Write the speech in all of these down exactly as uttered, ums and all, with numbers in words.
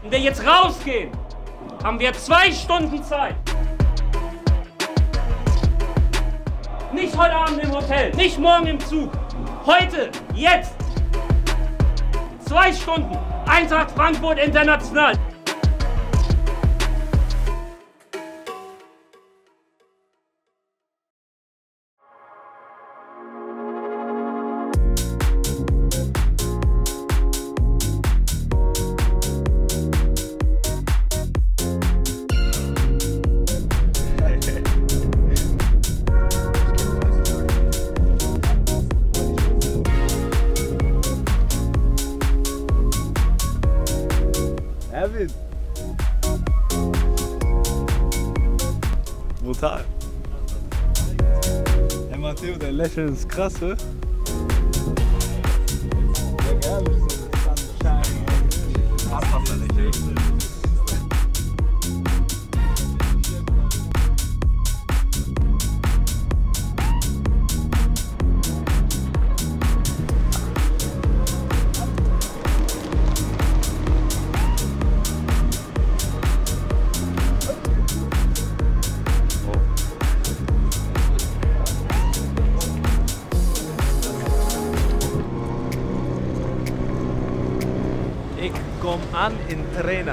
Wenn wir jetzt rausgehen, haben wir zwei Stunden Zeit. Nicht heute Abend im Hotel, nicht morgen im Zug. Heute, jetzt. Zwei Stunden. Eintracht Frankfurt International. Erwin. Brutal. Herr Matteo, der Lächeln ist krass, ne? Ja, gerne. Ich komme an in Trainer.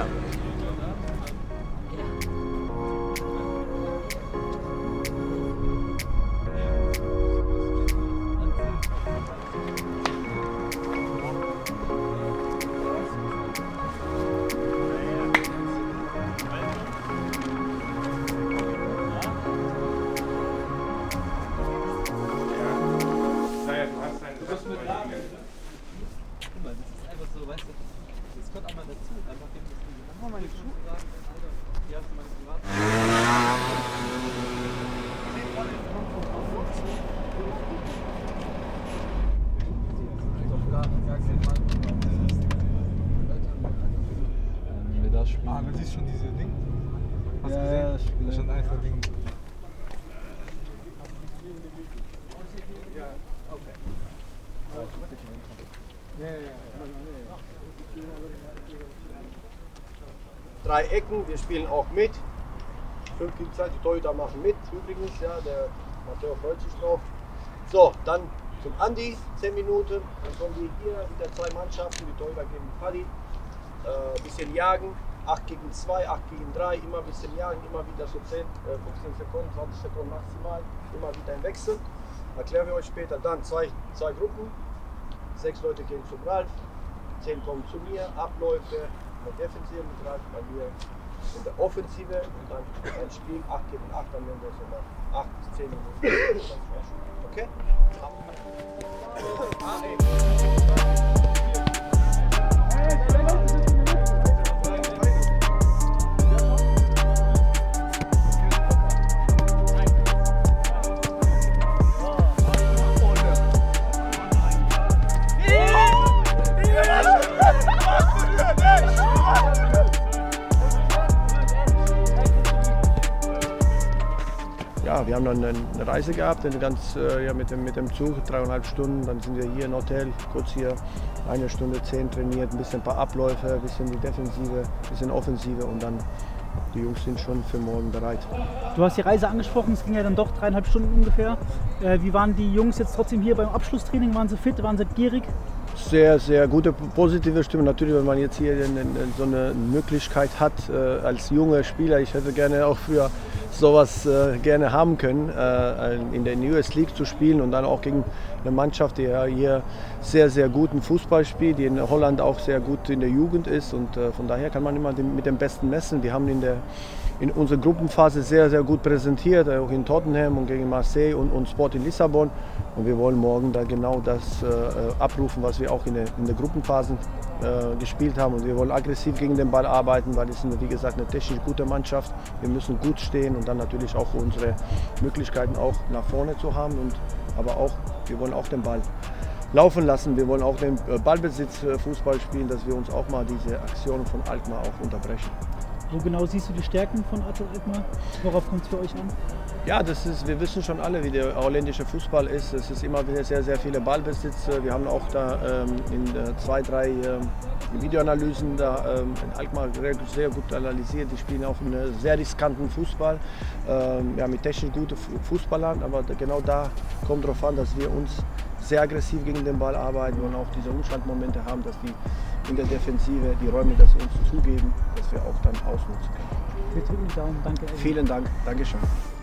Weißt du, das kommt auch mal dazu. Einfach dem das Mach mal meine Schuhe sagen, Alter, hier hast du meine Privat. Wenn wir da spielen. Ah, du siehst schon diese Ding? Hast du gesehen? Das ist schon einfach Ding. Drei Ecken, wir spielen auch mit. Fünf gegen zwei, die Torhüter machen mit. Übrigens, ja, der Matteo freut sich drauf. So, dann zum Andi, zehn Minuten. Dann kommen wir hier wieder zwei Mannschaften, die Torhüter gegen die Paddy. Äh, bisschen jagen, acht gegen zwei, acht gegen drei, immer ein bisschen jagen, immer wieder so zehn, fünfzehn Sekunden, zwanzig Sekunden maximal. Immer wieder ein Wechsel. Erklären wir euch später. Dann zwei, zwei Gruppen. Sechs Leute gehen zum Ralf, zehn kommen zu mir, Abläufe, in der Defensive mit Ralf, bei mir in der Offensive und dann ein Spiel, acht gegen acht, dann nehmen wir so nach acht bis zehn Minuten. Okay? Ja, wir haben dann eine Reise gehabt, eine ganz, äh, ja, mit, dem, mit dem Zug, dreieinhalb Stunden. Dann sind wir hier im Hotel, kurz hier eine Stunde zehn trainiert, ein bisschen ein paar Abläufe, ein bisschen die Defensive, ein bisschen Offensive und dann die Jungs sind schon für morgen bereit. Du hast die Reise angesprochen, es ging ja dann doch dreieinhalb Stunden ungefähr. Äh, wie waren die Jungs jetzt trotzdem hier beim Abschlusstraining? Waren sie fit, waren sie gierig? Sehr, sehr gute, positive Stimme. Natürlich, wenn man jetzt hier so eine Möglichkeit hat äh, als junger Spieler, ich hätte gerne auch für sowas äh, gerne haben können, äh, in der U S League zu spielen und dann auch gegen eine Mannschaft, die ja hier sehr, sehr guten Fußball spielt, die in Holland auch sehr gut in der Jugend ist und äh, von daher kann man immer mit dem Besten messen. Wir haben in der in unserer Gruppenphase sehr, sehr gut präsentiert, auch in Tottenham und gegen Marseille und, und Sporting Lissabon. Und wir wollen morgen da genau das äh, abrufen, was wir auch in der, in der Gruppenphase äh, gespielt haben. Und wir wollen aggressiv gegen den Ball arbeiten, weil es ist, wie gesagt, eine technisch gute Mannschaft. Wir müssen gut stehen und dann natürlich auch unsere Möglichkeiten auch nach vorne zu haben. Und, aber auch, wir wollen auch den Ball laufen lassen. Wir wollen auch den Ballbesitz Fußball spielen, dass wir uns auch mal diese Aktionen von Alkmaar auch unterbrechen. Wo genau siehst du die Stärken von A Z Alkmaar? Worauf kommt es für euch an? Ja, das ist, wir wissen schon alle, wie der holländische Fußball ist. Es ist immer wieder sehr, sehr viele Ballbesitz. Wir haben auch da ähm, in äh, zwei, drei äh, die Videoanalysen da ähm, in Alkmaar sehr gut analysiert. Die spielen auch einen sehr riskanten Fußball, ähm, ja, mit technisch guten Fußballern, aber genau da kommt darauf an, dass wir uns sehr aggressiv gegen den Ball arbeiten und auch diese Umschaltmomente haben, dass die in der Defensive die Räume, dass sie uns zugeben, dass wir auch dann ausnutzen können. Wir drücken die Daumen, danke. Vielen Dank, Dankeschön.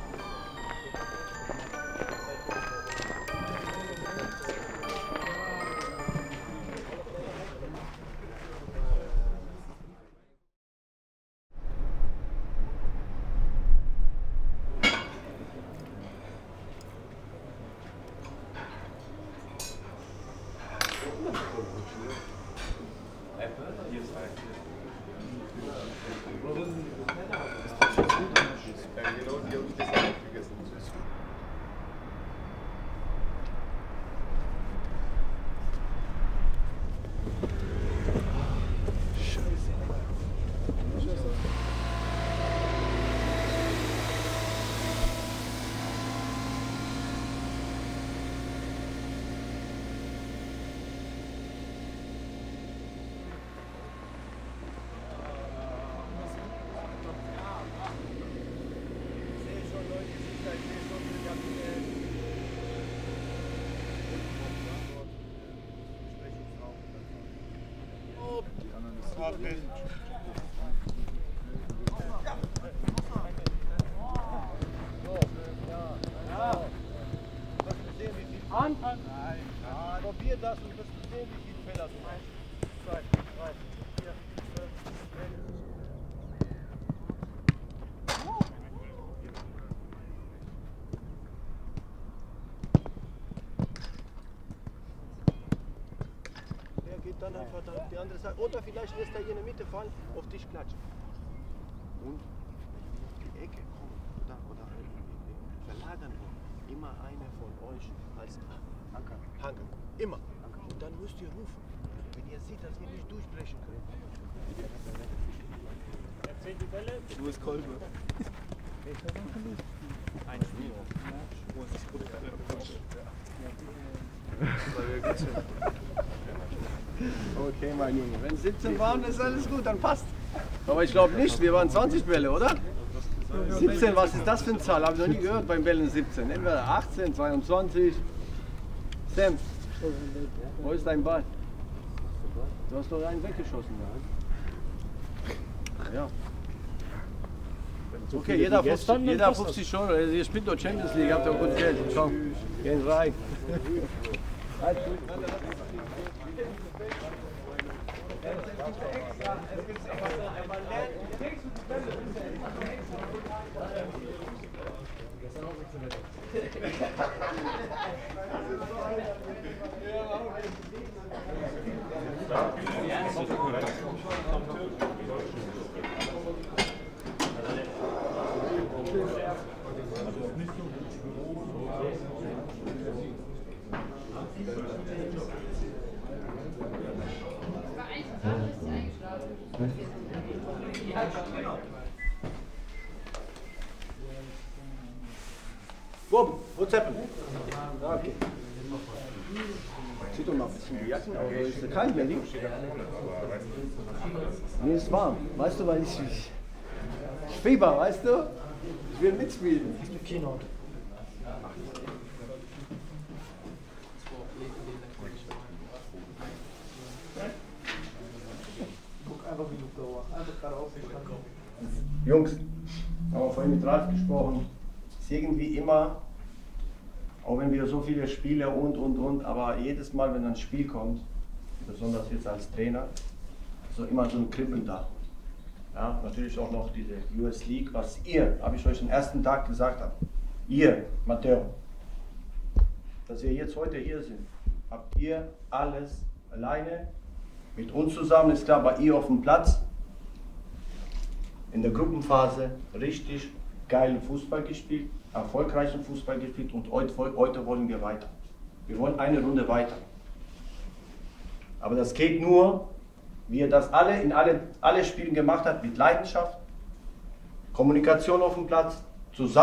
Anfang. Ja, probier das und das sehen, wie viele Fehler du machst. Zwei, drei, vier, fünf, sechs. Der geht dann einfach auf die andere Seite. Oder vielleicht lässt er hier in der Mitte fallen, auf dich klatschen. Und die Ecke kommen oder, oder verlagern wollen. Immer einer von euch als Anker. Anker. Immer. Anker. Und dann müsst ihr rufen. Wenn ihr seht, dass wir nicht durchbrechen können. Erzählt die Bälle. Wo ist Kolbe? Ein Spiel. Wo ist das Kolbe? Okay, mein Junge. Wenn siebzehn waren, ist alles gut, dann passt. Aber ich glaube nicht, wir waren zwanzig Bälle, oder? siebzehn, was ist das für eine Zahl? Habe ich noch nie gehört beim Bällen siebzehn. Entweder achtzehn, zweiundzwanzig. Sam, wo ist dein Ball? Du hast doch einen weggeschossen. Ja. Okay, jeder fünfzig, jeder fünfzig schon. Ihr spielt doch Champions League, habt ihr auch gut Geld. Komm, gehen rein. Bob, what's happened? Okay. Zieht doch mal ein bisschen die Jacken aus, ist ja kalt, Mandy? Mir ist warm, weißt du, weil ich, ich, ich fieber, weißt du? Ich will mitspielen. Hast du Kino? Guck einfach, wie du da einfach geradeaus. Jungs, haben wir vorhin mit Ralf gesprochen, ist irgendwie immer, auch wenn wir so viele Spiele und und und, aber jedes Mal, wenn ein Spiel kommt, besonders jetzt als Trainer, ist so immer so ein Kribbeln da. Ja, natürlich auch noch diese U S League, was ihr, habe ich euch am ersten Tag gesagt habt, ihr, Matteo, dass wir jetzt heute hier sind, habt ihr alles alleine mit uns zusammen, ist klar, bei ihr auf dem Platz, in der Gruppenphase richtig geilen Fußball gespielt, erfolgreichen Fußball gespielt und heute, heute wollen wir weiter. Wir wollen eine Runde weiter. Aber das geht nur, wie er das alle in alle, alle Spielen gemacht hat, mit Leidenschaft, Kommunikation auf dem Platz,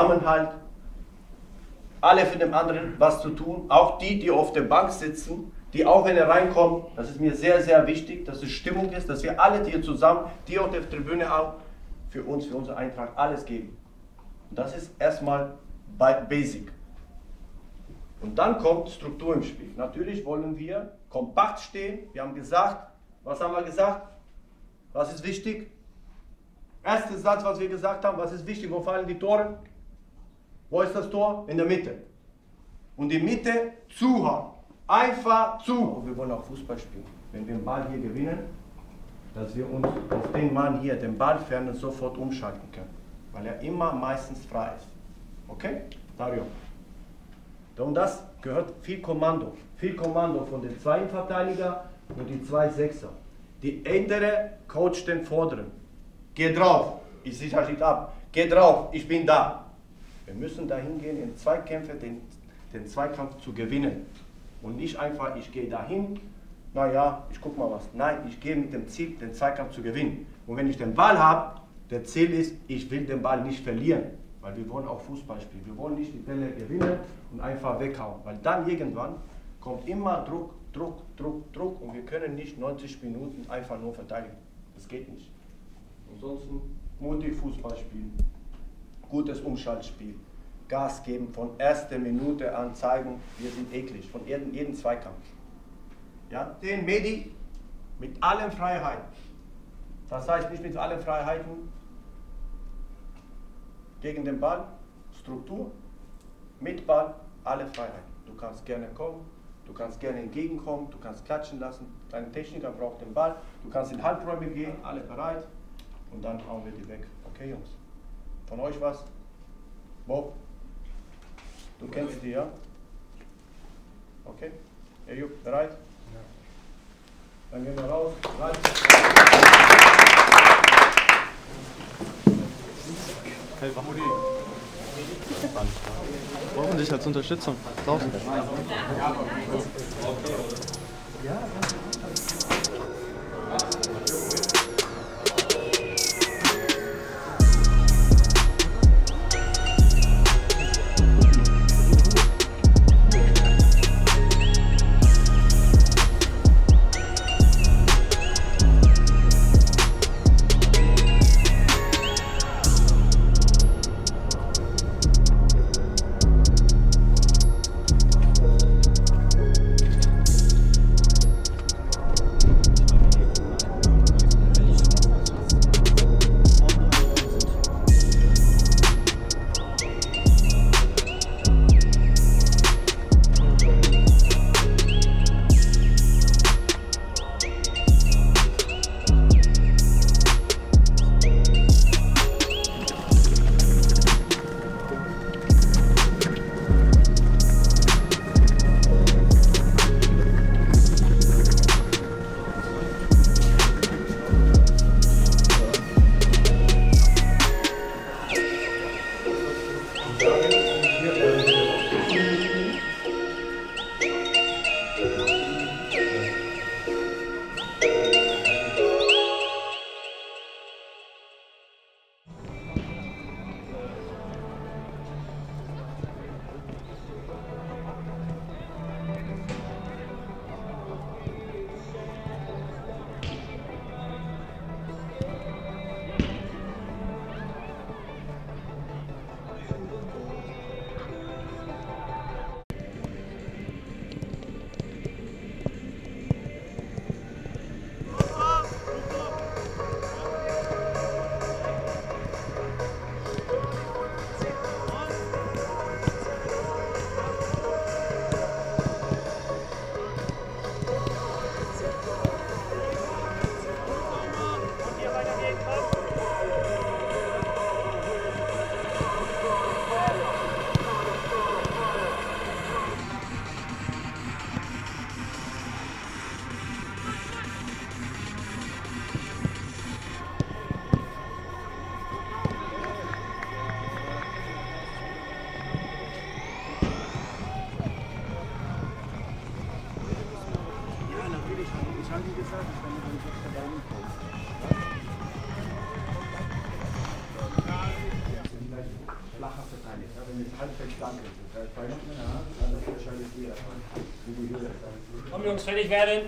Zusammenhalt, alle für den anderen was zu tun, auch die, die auf der Bank sitzen, die auch wenn er reinkommt, das ist mir sehr, sehr wichtig, dass es Stimmung ist, dass wir alle hier zusammen, die auf der Tribüne auch, für uns, für unsere Eintracht alles geben. Und das ist erstmal Basic. Und dann kommt Struktur im Spiel. Natürlich wollen wir kompakt stehen. Wir haben gesagt, was haben wir gesagt? Was ist wichtig? Erster Satz, was wir gesagt haben, was ist wichtig? Wo fallen die Tore? Wo ist das Tor? In der Mitte. Und die Mitte zu haben. Einfach zu. Und wir wollen auch Fußball spielen. Wenn wir den Ball hier gewinnen, dass wir uns auf den Mann hier, den Ballferner, sofort umschalten können. Weil er immer meistens frei ist. Okay? Dario. Und das gehört viel Kommando. Viel Kommando von den zwei Verteidiger und die zwei Sechser. Die Ältere coacht den Vorderen. Geh drauf, ich sichere dich ab. Geh drauf, ich bin da. Wir müssen dahin gehen, in Zweikämpfe den, den Zweikampf zu gewinnen. Und nicht einfach, ich gehe dahin, naja, ich guck mal was. Nein, ich gehe mit dem Ziel, den Zweikampf zu gewinnen. Und wenn ich den Ball habe, der Ziel ist, ich will den Ball nicht verlieren. Weil wir wollen auch Fußball spielen. Wir wollen nicht die Bälle gewinnen und einfach weghauen. Weil dann irgendwann kommt immer Druck, Druck, Druck, Druck. Und wir können nicht neunzig Minuten einfach nur verteidigen. Das geht nicht. Ansonsten mutig Fußball spielen, gutes Umschaltspiel, Gas geben, von erster Minute an zeigen, wir sind eklig, von jedem, jedem Zweikampf. Ja, den Medi mit allen Freiheiten. Das heißt nicht mit allen Freiheiten gegen den Ball, Struktur, mit Ball, alle Freiheiten. Du kannst gerne kommen, du kannst gerne entgegenkommen, du kannst klatschen lassen. Dein Techniker braucht den Ball, du kannst in Halbräume gehen, alle bereit. Und dann hauen wir die weg. Okay, Jungs? Von euch was? Bob? Du kennst die, ja? Okay? Ejub, bereit? Ja. Dann gehen wir raus. Bereit? Hey, Rudi. Brauchen dich als Unterstützung. Draußen. Ja, Halbfeld schlank ist. Das heißt, bei uns, ja, das ist wahrscheinlich jeder. Wie die Höhe ist. Komm Jungs, fertig werden.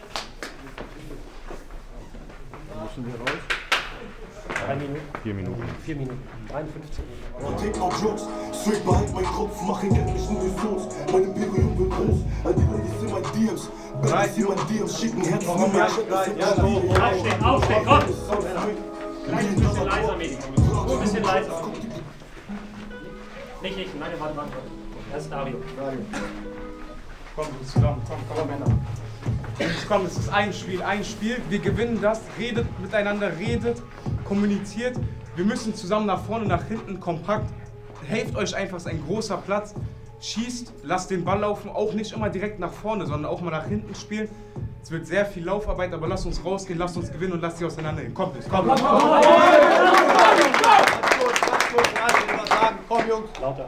Wo müssen wir raus? Drei Minuten. Vier Minuten. Vier Minuten. dreiundfünfzig. Take out jokes, straight behind mein Kopf, mach ihn endlich nur durch Flows. Mein Imperium wird groß, all die Ladies sind mein D Ms. Baddies sind mein D Ms, schicken Herzen nur mehr. Aufstehen, aufstehen, komm! Gleich ein bisschen leiser, Medi. Nur ein bisschen leiser. Nicht ich, nein, warte, warte. Das ist Dario. Komm, zusammen, komm, komm, Männer. Komm, es ist ein Spiel, ein Spiel. Wir gewinnen das, redet miteinander, redet, kommuniziert. Wir müssen zusammen nach vorne, nach hinten, kompakt. Helft euch einfach, es ist ein großer Platz. Schießt, lasst den Ball laufen, auch nicht immer direkt nach vorne, sondern auch mal nach hinten spielen. Es wird sehr viel Laufarbeit, aber lasst uns rausgehen, lasst uns gewinnen und lasst sie auseinandergehen. Kommt es, kommt es. Komm, Jungs. Lauter.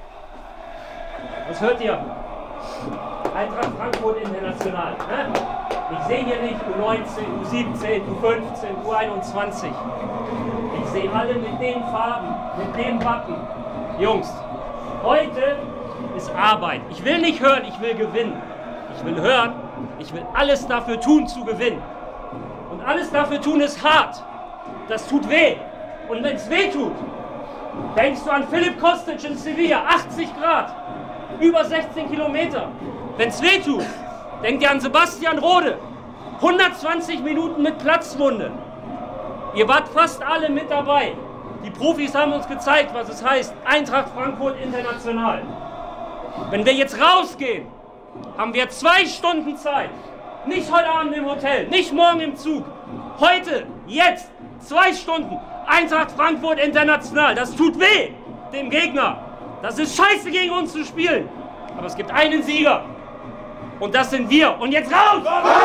Was hört ihr? Eintracht Frankfurt international. Ne? Ich sehe hier nicht U neunzehn, U siebzehn, U fünfzehn, U einundzwanzig. Ich sehe alle mit den Farben, mit dem Wappen. Jungs, heute ist Arbeit. Ich will nicht hören, ich will gewinnen. Ich will hören, ich will alles dafür tun, zu gewinnen. Und alles dafür tun ist hart. Das tut weh. Und wenn es weh tut, denkst du an Filip Kostic in Sevilla, achtzig Grad, über sechzehn Kilometer. Wenn es weh tut, denkt ihr an Sebastian Rode, hundertzwanzig Minuten mit Platzwunde. Ihr wart fast alle mit dabei. Die Profis haben uns gezeigt, was es heißt, Eintracht Frankfurt international. Wenn wir jetzt rausgehen, haben wir zwei Stunden Zeit. Nicht heute Abend im Hotel, nicht morgen im Zug. Heute, jetzt, zwei Stunden. Eintracht Frankfurt international. Das tut weh, dem Gegner. Das ist scheiße, gegen uns zu spielen. Aber es gibt einen Sieger. Und das sind wir. Und jetzt raus!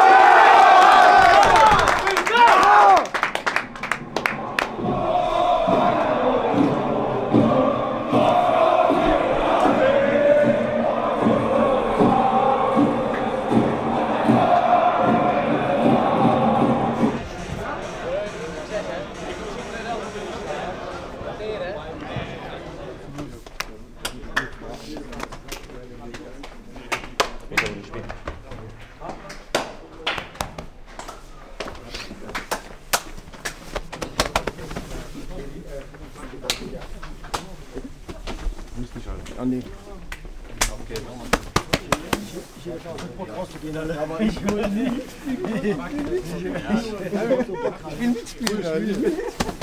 Andi. Ich will nicht. Ich will mitspielen.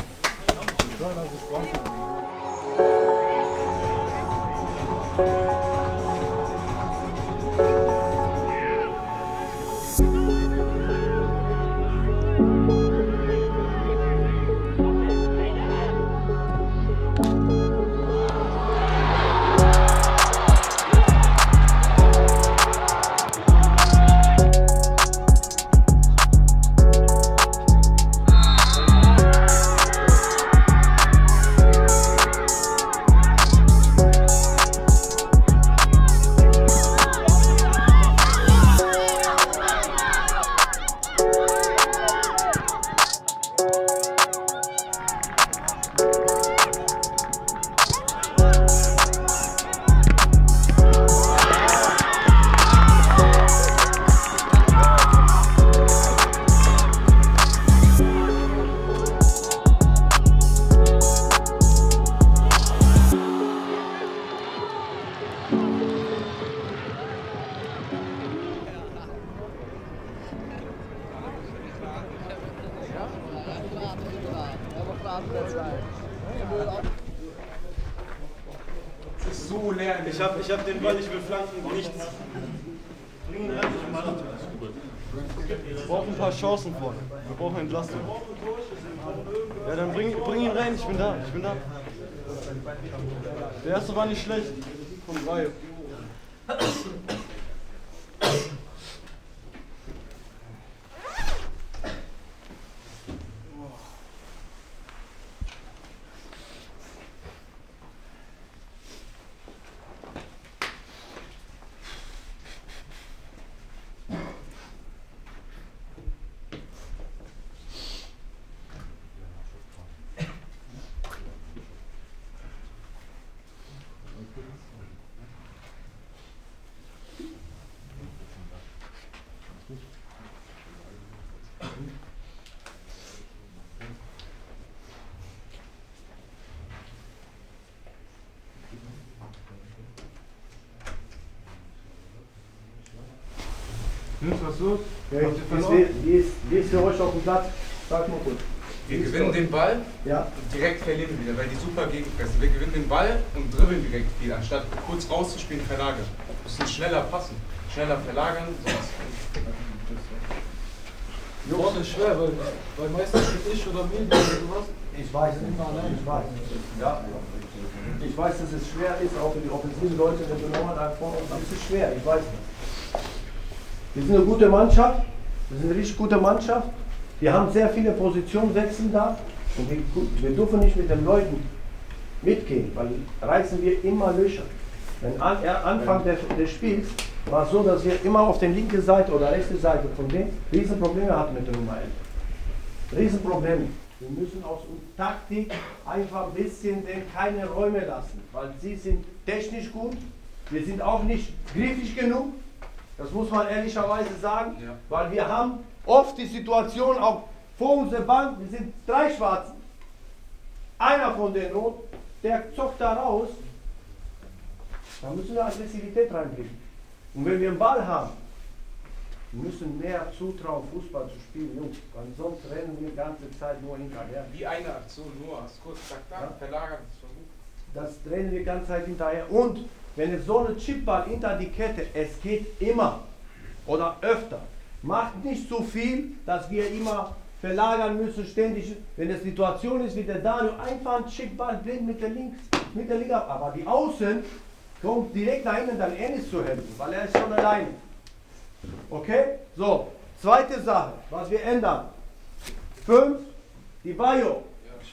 Es ist so leer. Ich hab, ich hab den Ball, ich will flanken, nichts. Wir brauchen ein paar Chancen vorne. Wir brauchen Entlastung. Ja, dann bring, bring ihn rein, ich bin da, ich bin da. Der erste war nicht schlecht. Von drei. Jungs, was los? Ja, Habt ihr wie, verloren? ist, wie, ist, wie ist für euch auf dem Platz? Sag mal kurz. Wir gewinnen den Ball Ja. und direkt verlieren wir wieder, weil die super gegenpressen. Wir gewinnen den Ball und dribbeln direkt viel, anstatt kurz rauszuspielen, verlagern. Wir müssen schneller passen, schneller verlagern, sonst. Boah, das ist schwer, weil, weil meistens bin ich oder mir, oder sowas. Ich weiß, ich weiß. Ja. Ich weiß, dass es schwer ist, auch für die offensiven Leute, wenn du nochmal da vorne und es ist schwer, ich weiß das. Wir sind eine gute Mannschaft, wir sind eine richtig gute Mannschaft. Wir haben sehr viele Positionswechsel da und wir, wir dürfen nicht mit den Leuten mitgehen, weil reißen wir immer Löcher. Wenn an, Anfang des, des Spiels war es so, dass wir immer auf der linken Seite oder rechten Seite von denen Riesenprobleme hatten mit der Nummer elf. Riesenprobleme. Wir müssen aus Taktik einfach ein bisschen denen keine Räume lassen, weil sie sind technisch gut, wir sind auch nicht griffig genug, das muss man ehrlicherweise sagen, ja. Weil wir haben oft die Situation auch vor unserer Bank, wir sind drei Schwarzen, einer von den Rot, der zockt da raus, da müssen wir Aggressivität reinbringen. Und wenn wir einen Ball haben, wir müssen mehr zutrauen, Fußball zu spielen, Jungs, weil sonst rennen wir die ganze Zeit nur hinterher. Wie eine Aktion nur, kurz, zack, zack, ja. Verlagern, das war gut. Das rennen wir die ganze Zeit hinterher. Und wenn es so eine Chipball hinter die Kette, es geht immer oder öfter. Macht nicht so viel, dass wir immer verlagern müssen, ständig. Wenn es Situation ist wie der Daniel, einfach einen Chipball blind mit der Links, mit der Liga. Aber die Außen kommt direkt nach innen, dann Ennis zu helfen, weil er ist schon alleine. Okay? So, zweite Sache, was wir ändern. Fünf, die Bayo.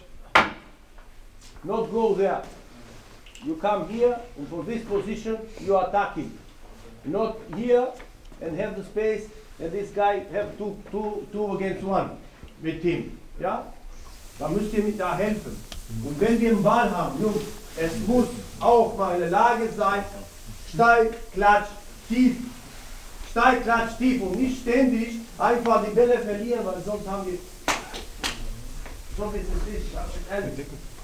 Not go there. You come here and for this position you are attacking. Not here and have the space and this guy have two, two, two against one mit him. Ja? Da müsst ihr mit da helfen. Und wenn wir einen Ball haben, Jungs, es muss auch mal eine Lage sein, steil, klatsch, tief. Steil, klatsch, tief und nicht ständig einfach die Bälle verlieren, weil sonst haben wir, so wie es ist, ehrlich.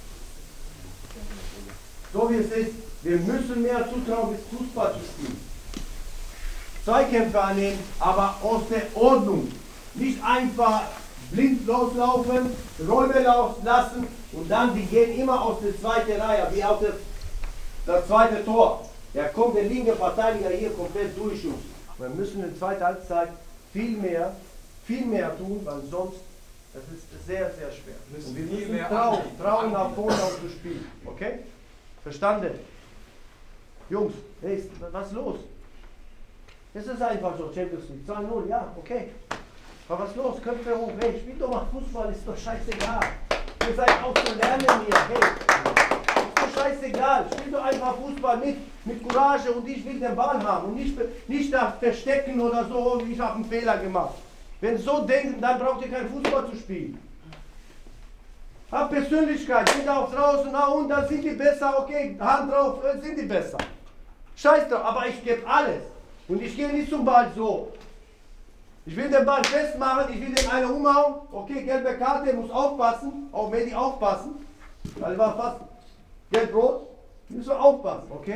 So wie es ist, wir müssen mehr zutrauen, bis Fußball zu spielen. Zweikämpfe annehmen, aber aus der Ordnung. Nicht einfach blind loslaufen, Räume lassen und dann, die gehen immer aus der zweiten Reihe, wie auf das, das zweite Tor. Da kommt der linke Verteidiger hier komplett durch uns. Wir müssen in der zweiten Halbzeit viel mehr, viel mehr tun, weil sonst, das ist sehr, sehr schwer. Und wir müssen trauen, trauen nach vorne auch zu spielen. Okay? Verstanden? Jungs, hey, was ist los? Es ist einfach so, Champions League. zwei null, ja, okay. Aber was ist los? Köpfe hoch, hey, spielt doch mal Fußball, ist doch scheißegal. Ihr seid auch zu lernen hier, hey. Ist doch scheißegal, spielt doch einfach Fußball mit, mit Courage und ich will den Ball haben und nicht, nicht da verstecken oder so, ich habe einen Fehler gemacht. Wenn Sie so denken, dann braucht ihr keinen Fußball zu spielen. Hab Persönlichkeit, geht auch draußen, na und dann sind die besser, okay, Hand drauf, sind die besser. Scheiß drauf, aber ich gebe alles. Und ich gehe nicht zum Ball so. Ich will den Ball festmachen, ich will den einen umhauen, okay, gelbe Karte, muss aufpassen, auch Medi aufpassen, weil war fast gelb-rot, müssen wir aufpassen, okay?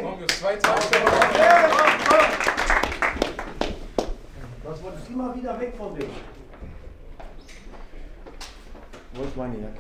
Das wurde immer wieder weg von dem. Wo ist meine Jacke?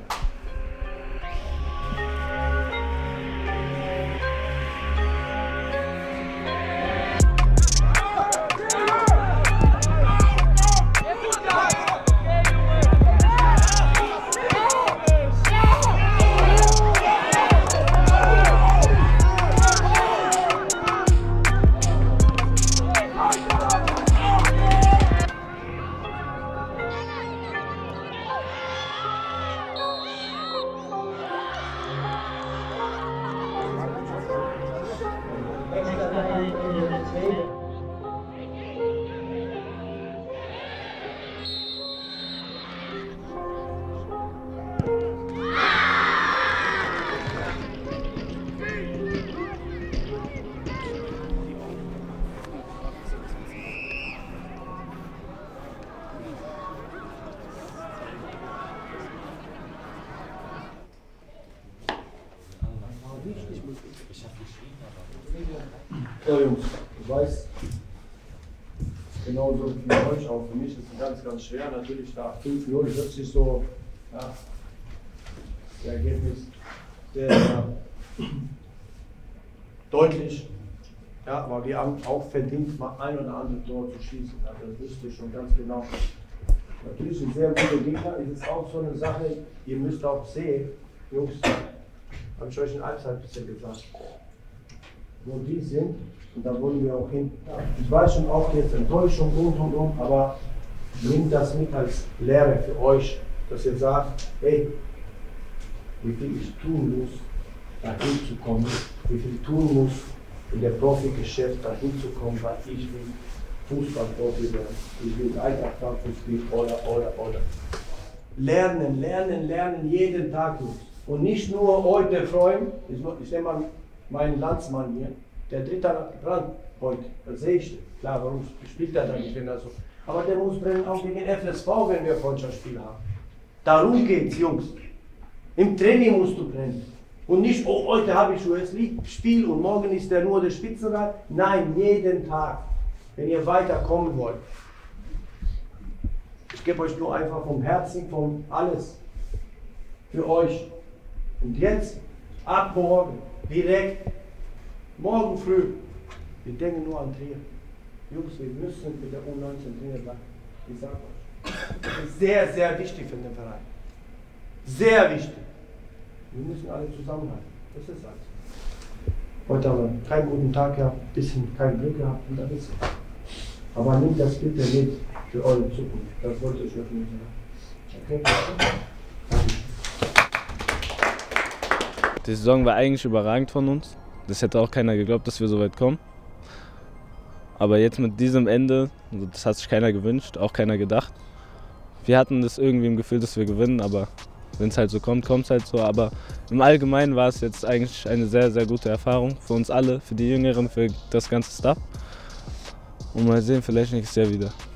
So Jungs, ich weiß, genauso für euch auch. Für mich ist es ganz, ganz schwer. Natürlich nach fünf null hört sich so, ja, das Ergebnis sehr, sehr deutlich. Ja, aber wir haben auch verdient, mal ein oder andere Tor zu schießen. Ja, das wüsste ich schon ganz genau. Natürlich ein sehr guter Gegner. Es ist auch so eine Sache, ihr müsst auch sehen, Jungs, habe ich euch in Halbzeit ein bisschen gesagt, wo die sind, und da wollen wir auch hin. Ja, ich weiß schon auch jetzt Enttäuschung und und und, aber nehmt das mit als Lehre für euch, dass ihr sagt, hey, wie viel ich tun muss, da hinzukommen, wie viel tun muss, in der Profigeschäft da hinzukommen, weil ich will Fußballprofi werden, ich will Eintracht Frankfurt spielen oder, oder, oder. Lernen, lernen, lernen, jeden Tag. Und nicht nur heute freuen, ich, ich nehme mal meinen Landsmann hier, der dritte Rang heute, das sehe ich, klar, warum spielt er da nicht, wenn er so. Aber der muss brennen auch gegen F S V, wenn wir Freundschaftsspiele haben. Darum geht's, Jungs. Im Training musst du brennen. Und nicht, oh, heute habe ich U S League-Spiel und morgen ist der nur der Spitzenreiter. Nein, jeden Tag, wenn ihr weiterkommen wollt. Ich gebe euch nur einfach vom Herzen, von alles für euch. Und jetzt, ab morgen, direkt, morgen früh, wir denken nur an Trier. Jungs, wir müssen mit der U neunzehn Trainer bleiben. Ich sage euch. Das ist sehr, sehr wichtig für den Verein. Sehr wichtig. Wir müssen alle zusammenhalten. Das ist alles. Heute haben wir keinen guten Tag gehabt, ein bisschen kein Glück gehabt und dann ist es. Aber nehmt das bitte mit für eure Zukunft. Das wollte ich euch nicht sagen. Okay? Die Saison war eigentlich überragend von uns. Das hätte auch keiner geglaubt, dass wir so weit kommen. Aber jetzt mit diesem Ende, das hat sich keiner gewünscht, auch keiner gedacht. Wir hatten das irgendwie im Gefühl, dass wir gewinnen, aber wenn es halt so kommt, kommt es halt so. Aber im Allgemeinen war es jetzt eigentlich eine sehr, sehr gute Erfahrung für uns alle, für die Jüngeren, für das ganze Staff. Und mal sehen, vielleicht nächstes Jahr wieder.